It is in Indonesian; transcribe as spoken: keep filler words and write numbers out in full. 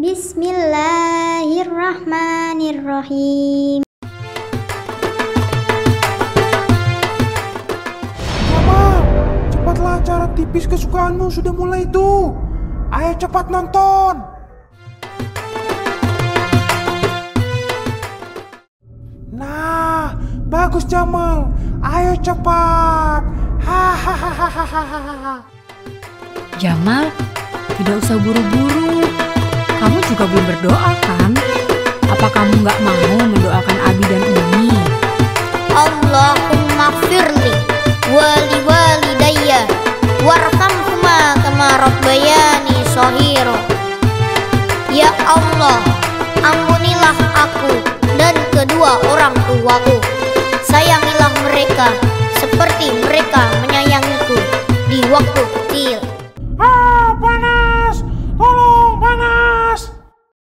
Bismillahirrahmanirrahim. Jamal, cepatlah, acara tipis kesukaanmu sudah mulai tuh. Ayo cepat nonton. Nah, bagus Jamal. Ayo cepat. Hahaha. Jamal, tidak usah buru-buru. Kamu juga belum berdoa kan? Apa kamu nggak mau mendoakan Abi dan Umi? Allahumma firli wali walidayya warhamhuma kama rabbayani shaghira. Ya Allah, ampunilah aku dan kedua orang tuaku. Sayangilah mereka seperti mereka menyayangiku di waktu